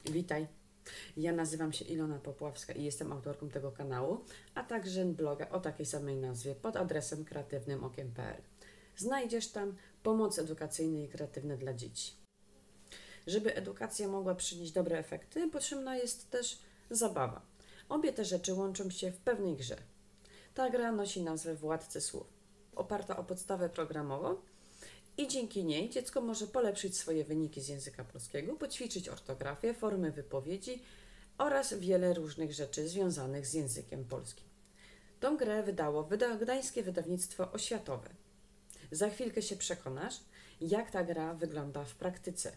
Witaj, ja nazywam się Ilona Popławska i jestem autorką tego kanału, a także bloga o takiej samej nazwie pod adresem kreatywnymokiem.pl. Znajdziesz tam pomoc edukacyjne i kreatywne dla dzieci. Żeby edukacja mogła przynieść dobre efekty, potrzebna jest też zabawa. Obie te rzeczy łączą się w pewnej grze. Ta gra nosi nazwę Władcy Słów. Oparta o podstawę programową i dzięki niej dziecko może polepszyć swoje wyniki z języka polskiego, poćwiczyć ortografię, formy wypowiedzi oraz wiele różnych rzeczy związanych z językiem polskim. Tą grę wydało Gdańskie Wydawnictwo Oświatowe. Za chwilkę się przekonasz, jak ta gra wygląda w praktyce.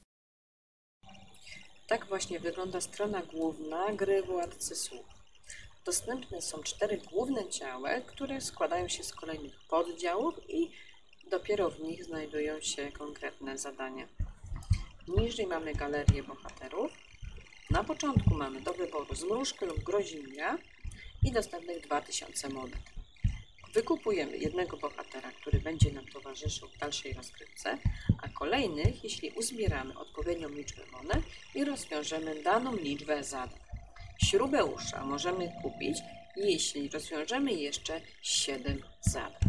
Tak właśnie wygląda strona główna gry Władcy Słów. Dostępne są 4 główne działy, które składają się z kolejnych poddziałów i dopiero w nich znajdują się konkretne zadania. Niżej mamy galerię bohaterów. Na początku mamy do wyboru zmrużkę lub grozimia i dostępnych 2000 monet. Wykupujemy jednego bohatera, który będzie nam towarzyszył w dalszej rozgrywce, a kolejnych, jeśli uzbieramy odpowiednią liczbę monet i rozwiążemy daną liczbę zadań. Śrubeusza możemy kupić, jeśli rozwiążemy jeszcze 7 zadań.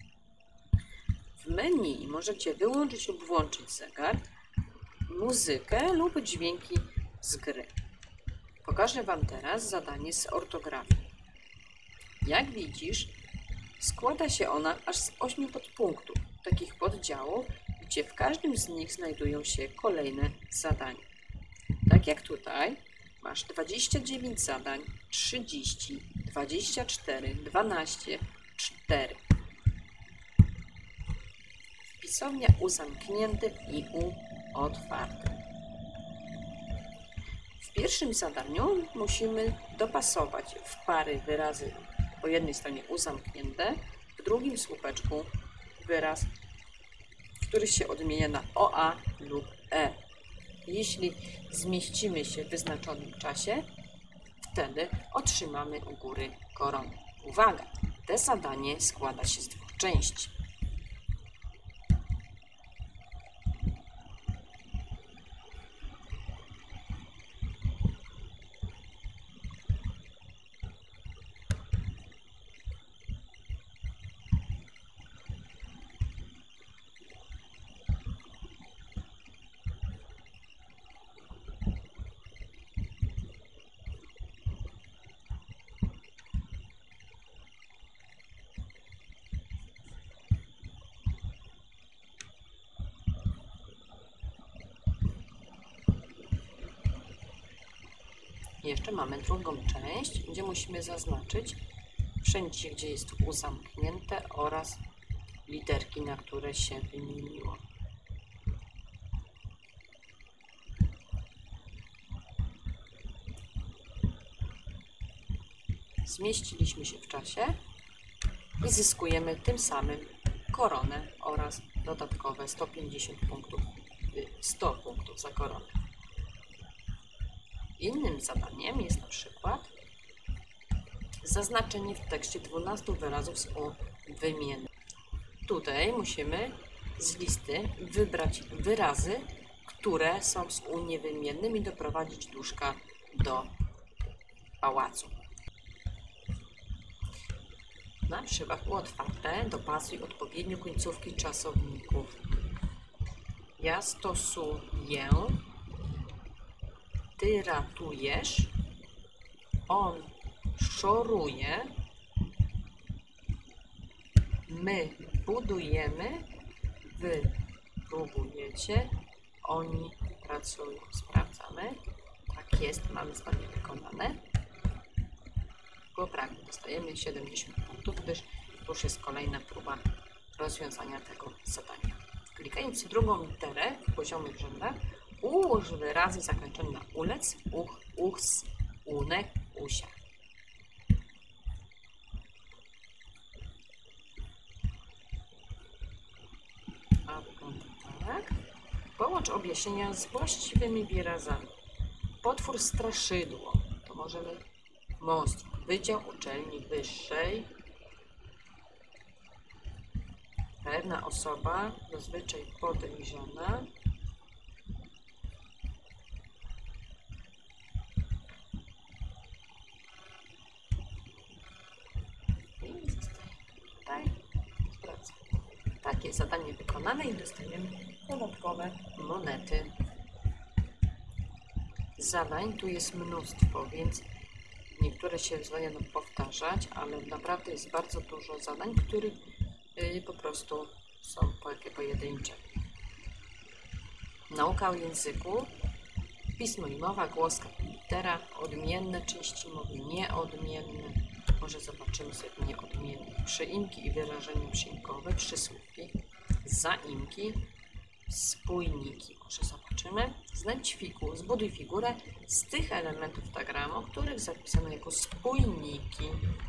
W menu możecie wyłączyć lub włączyć zegar, muzykę lub dźwięki z gry. Pokażę Wam teraz zadanie z ortografii. Jak widzisz, składa się ona aż z 8 podpunktów, takich poddziałów, gdzie w każdym z nich znajdują się kolejne zadania. Tak jak tutaj masz 29 zadań, 30, 24, 12, 4. Wpisownia U zamknięty i U otwarty. W pierwszym zadaniu musimy dopasować w pary wyrazy po jednej stronie U zamknięte, w drugim słupeczku wyraz, który się odmienia na OA lub E. Jeśli zmieścimy się w wyznaczonym czasie, wtedy otrzymamy u góry koronę. Uwaga! To zadanie składa się z 2 części. Jeszcze mamy drugą część, gdzie musimy zaznaczyć wszędzie, gdzie jest U zamknięte oraz literki, na które się wymieniło. Zmieściliśmy się w czasie i zyskujemy tym samym koronę oraz dodatkowe 150 punktów, 100 punktów za koronę. Innym zadaniem jest na przykład zaznaczenie w tekście 12 wyrazów z U wymiennych. Tutaj musimy z listy wybrać wyrazy, które są z U niewymiennym i doprowadzić duszka do pałacu. Na przypadku otwarte dopasuj odpowiednio końcówki czasowników. Ja stosuję, ty ratujesz, on szoruje, my budujemy, wy próbujecie, oni pracują. Sprawdzamy. Tak jest, mamy zadanie wykonane. Poprawnie dostajemy 70 punktów, gdyż już jest kolejna próba rozwiązania tego zadania. Klikając drugą literę w poziomych rzędach, ułóż wyrazy zakończone na ulec, uch, uchs, unek, usia. A wygląda tak. Połącz objaśnienia z właściwymi wyrazami. Potwór straszydło. To możemy monstrum. Wydział Uczelni Wyższej. Pewna osoba, zazwyczaj podejrzana. zostaje zadanie wykonane i dostajemy dodatkowe monety. Zadań tu jest mnóstwo, więc niektóre się wyzwania będą powtarzać, ale naprawdę jest bardzo dużo zadań, które po prostu są pojedyncze. Nauka o języku, pismo i mowa, głoska i litera, odmienne części mowy, nieodmienne. Może zobaczymy sobie nieodmienne. Przyimki i wyrażenia przyimkowe, przysłówki, zaimki, spójniki. Może zobaczymy. Znajdź zbuduj figurę z tych elementów diagramu, których zapisano jako spójniki.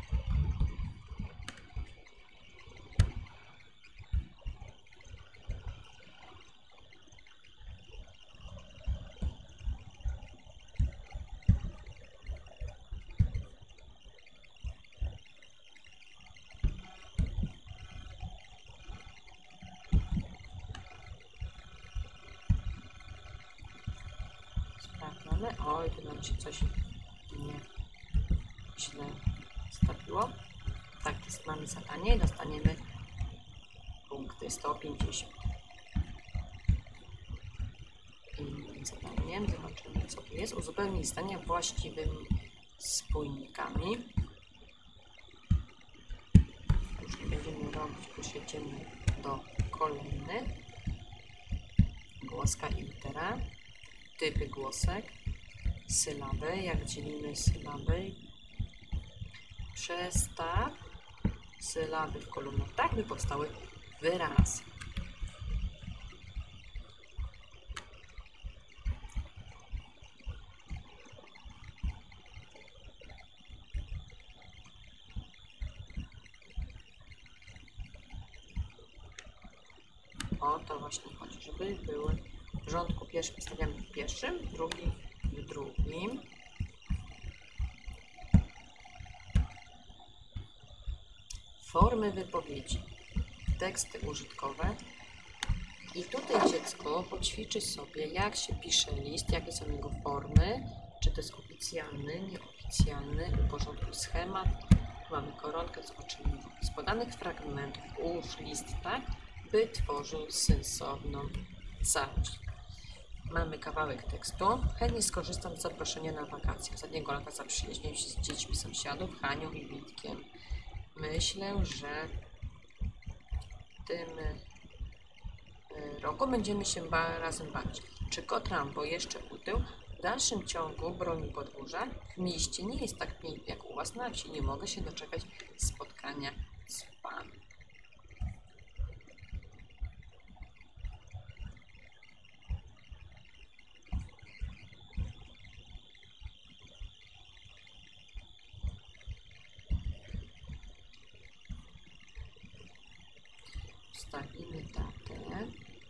Sprawdzamy. Oj, tu nam się coś źle stawiło. Tak, to jest, mamy zadanie i dostaniemy punkty 150. Innym zadaniem zobaczymy, co tu jest. Uzupełnij zdania właściwymi spójnikami. Już nie będziemy robić, przejdziemy do kolejnych. Głoska i litera. Typy głosek. Sylaby. Jak dzielimy sylaby? Przestaw sylaby w kolumnach, tak by powstały wyrazy. O to właśnie chodzi, żeby były w porządku. Pierwszy stawiamy w pierwszym, drugi w drugim. Formy wypowiedzi, teksty użytkowe. I tutaj dziecko poćwiczy sobie, jak się pisze list, jakie są jego formy, czy to jest oficjalny, nieoficjalny, uporządkuj schemat. Tu mamy koronkę, zobaczymy. Z podanych fragmentów ułóż list tak, by tworzył sensowną całość. Mamy kawałek tekstu. Chętnie skorzystam z zaproszenia na wakacje. Ostatniego lata zaprzyjaźniłem się z dziećmi sąsiadów, Hanią i Witkiem. Myślę, że w tym roku będziemy się razem bawić. Czy kot Rambo jeszcze utył? W dalszym ciągu broni podwórza. W mieście nie jest tak pięknie jak u was na wsi. Nie mogę się doczekać spotkania z panem. Wstawimy datę.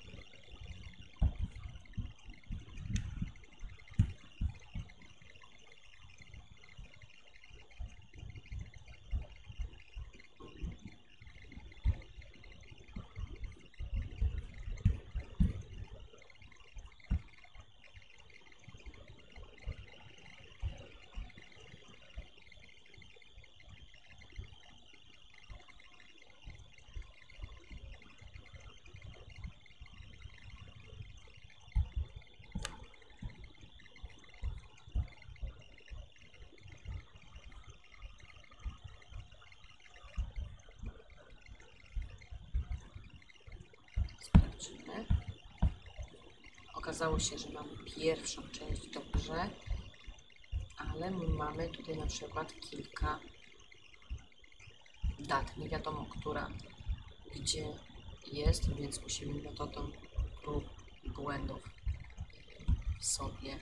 Sprawdzimy. Okazało się, że mamy pierwszą część dobrze, ale mamy tutaj na przykład kilka dat. Nie wiadomo, która gdzie jest, więc musimy metodą prób i błędów sobie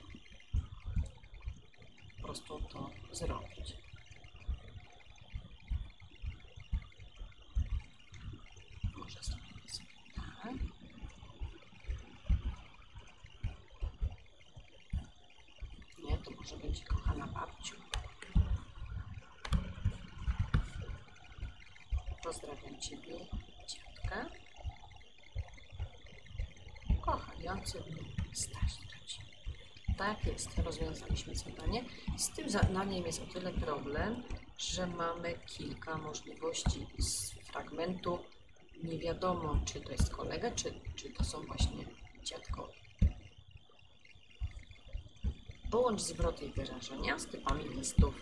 po prostu to zrobić. Może zrobimy sobie tak. Nie, to może będzie kochana babciu. Pozdrawiam Ciebie, dziadka. Kochający mnie Staś Traci. Tak jest, rozwiązaliśmy zadanie. Z tym zadaniem jest o tyle problem, że mamy kilka możliwości z fragmentu nie wiadomo, czy to jest kolega, czy to są właśnie dziadkowie. Połącz zwroty i wyrażenia z typami listów.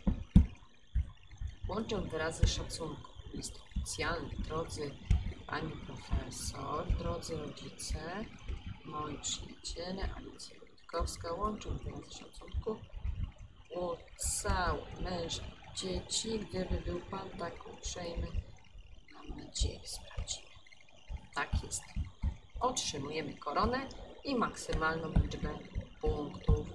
Łączę wyrazy szacunku. List oficjalny. Drodzy pani profesor, drodzy rodzice, moi przyjaciele, Alicja Witkowska. Łączę wyrazy szacunku. O cały męż dzieci, gdyby był pan tak uprzejmy, mam nadzieję, sprawdzimy. Tak jest. Otrzymujemy koronę i maksymalną liczbę punktów.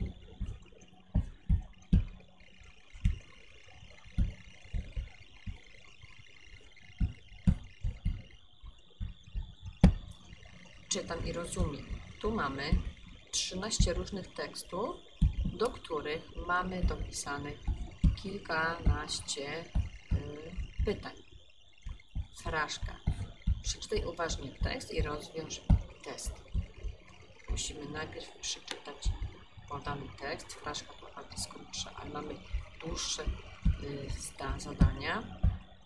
Czytam i rozumiem. Tu mamy 13 różnych tekstów, do których mamy dopisanych kilkanaście pytań. Fraszka. Przeczytaj uważnie tekst i rozwiąż test. Musimy najpierw przeczytać podany tekst. Fraszka to jest krótsza, ale mamy dłuższe zadania.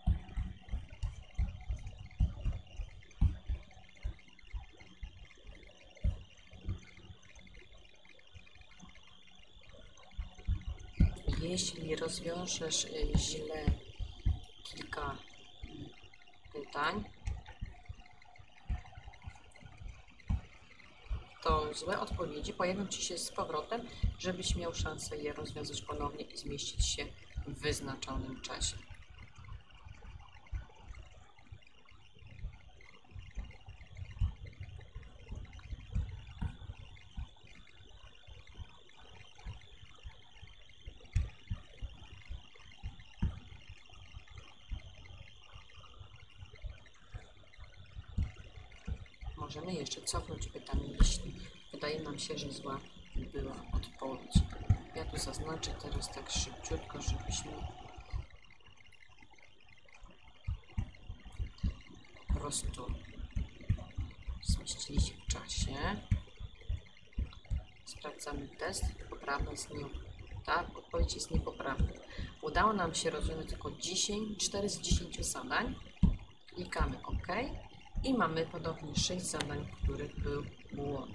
Jeśli rozwiążesz źle kilka pytań, to złe odpowiedzi pojawią Ci się z powrotem, żebyś miał szansę je rozwiązać ponownie i zmieścić się w wyznaczonym czasie. Możemy jeszcze cofnąć pytanie, jeśli wydaje nam się, że zła była odpowiedź. Ja tu zaznaczę teraz tak szybciutko, żebyśmy po prostu zmieścili się w czasie. Sprawdzamy test. Poprawna jest nie. Tak, odpowiedź jest niepoprawna. Udało nam się rozwiązać tylko 4 z 10 zadań. Klikamy OK. I mamy podobnie 6 zadań, w których był błąd.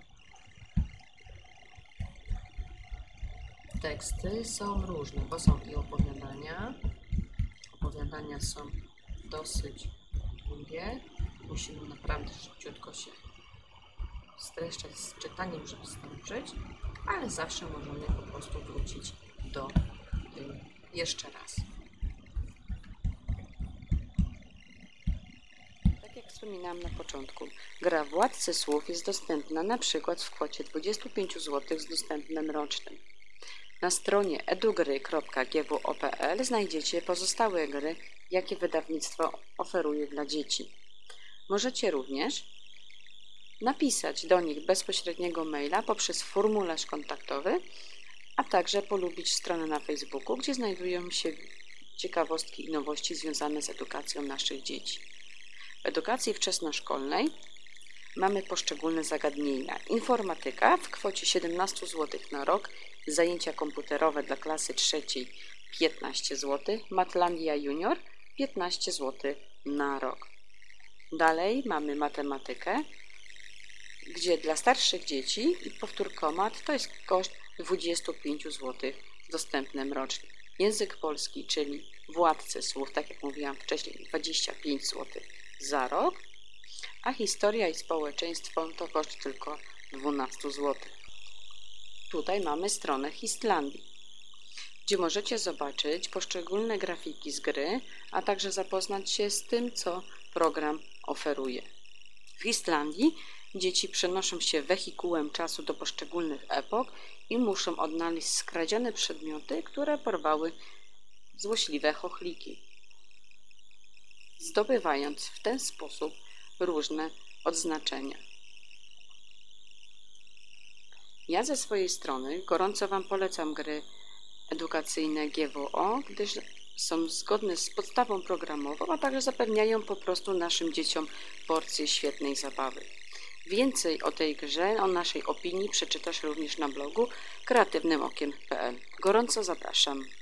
Teksty są różne, bo są i opowiadania. Opowiadania są dosyć długie. Musimy naprawdę szybciutko się streszczać z czytaniem, żeby zdążyć, ale zawsze możemy po prostu wrócić do jeszcze raz. Jak wspominałam na początku, gra Władcy Słów jest dostępna na przykład w kwocie 25 zł z dostępem rocznym. Na stronie edugry.gwo.pl znajdziecie pozostałe gry, jakie wydawnictwo oferuje dla dzieci. Możecie również napisać do nich bezpośredniego maila poprzez formularz kontaktowy, a także polubić stronę na Facebooku, gdzie znajdują się ciekawostki i nowości związane z edukacją naszych dzieci. W edukacji wczesnoszkolnej mamy poszczególne zagadnienia. Informatyka w kwocie 17 zł na rok, zajęcia komputerowe dla klasy trzeciej 15 zł, Matlandia Junior 15 zł na rok. Dalej mamy matematykę, gdzie dla starszych dzieci powtórkomat to jest koszt 25 zł z dostępnym rocznie. Język polski, czyli Władcy Słów, tak jak mówiłam wcześniej, 25 zł za rok, a historia i społeczeństwo to koszt tylko 12 zł. Tutaj mamy stronę Histlandii, gdzie możecie zobaczyć poszczególne grafiki z gry, a także zapoznać się z tym, co program oferuje. W Histlandii dzieci przenoszą się wehikułem czasu do poszczególnych epok i muszą odnaleźć skradzione przedmioty, które porwały złośliwe chochliki, zdobywając w ten sposób różne odznaczenia. Ja ze swojej strony gorąco Wam polecam gry edukacyjne GWO, gdyż są zgodne z podstawą programową, a także zapewniają po prostu naszym dzieciom porcję świetnej zabawy. Więcej o tej grze, o naszej opinii przeczytasz również na blogu kreatywnymokiem.pl. Gorąco zapraszam.